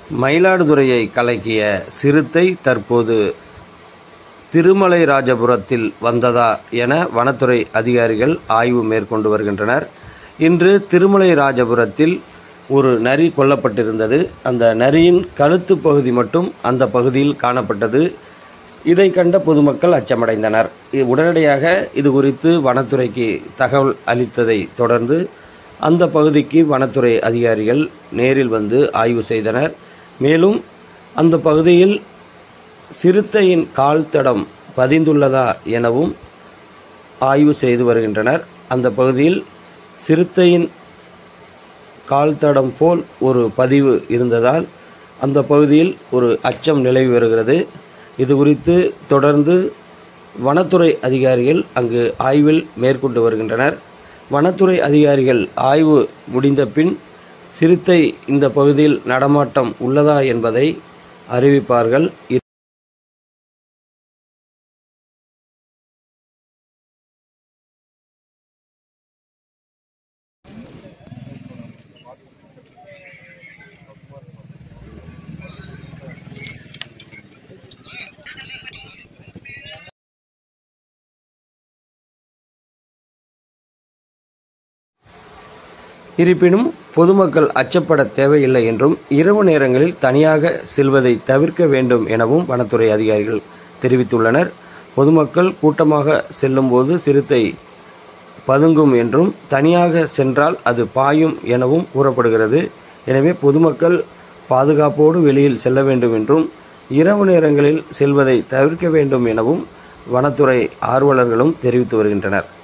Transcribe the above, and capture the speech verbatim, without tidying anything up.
மயிலாடுதுறையை கலக்கிய சிறுத்தை தற்போது திருமலை ராஜபுரத்தில் வந்ததா என வனத்துறை அதிகாரிகள் ஆய்வு மேற்கொண்டு வருகின்றனர். இன்று திருமலை ராஜபுரத்தில் ஒரு நரி கொல்லப்பட்டிருந்தது. அந்த நரியின் கழுத்து பகுதி மட்டும் அந்த பகுதியில் காணப்பட்டது. இதை கண்ட பொதுமக்கள் அச்சமடைந்தனர். உடனடியாக இது குறித்து வனத்துறைக்கு தகவல் அளித்ததை தொடர்ந்து அந்த பகுதிக்கு வனத்துறை அதிகாரிகள் நேரில் வந்து ஆய்வு செய்தனர். மேலும் அந்த பகுதியில் சிறுத்தையின் கால் தடம் பதிந்துள்ளதா எனவும் ஆய்வு செய்து வருகின்றனர். அந்த பகுதியில் சிறுத்தையின் கால் தடம் போல் ஒரு பதிவு இருந்ததால் அந்த பகுதியில் ஒரு அச்சம் நிலவி வருகிறது. இது குறித்து தொடர்ந்து வனத்துறை அதிகாரிகள் அங்கு ஆய்வில் மேற்கொண்டு வருகின்றனர். வனத்துறை அதிகாரிகள் ஆய்வு முடிந்த பின் சிறுத்தை இந்த பகுதியில் நடமாட்டம் உள்ளதா என்பதை அறிவிப்பார்கள். இருப்பினும் பொதுமக்கள் அச்சப்பட தேவையில்லை என்றும் இரவு நேரங்களில் தனியாக செல்வதை தவிர்க்க வேண்டும் எனவும் வனத்துறை அதிகாரிகள் தெரிவித்துள்ளனர். பொதுமக்கள் கூட்டமாக செல்லும்போது சிறுத்தை பதுங்கும் என்றும் தனியாக சென்றால் அது பாயும் எனவும் கூறப்படுகிறது. எனவே பொதுமக்கள் பாதுகாப்போடு வெளியில் செல்ல வேண்டும் என்றும் இரவு நேரங்களில் செல்வதை தவிர்க்க வேண்டும் எனவும் வனத்துறை ஆர்வலர்களும் தெரிவித்து வருகின்றனர்.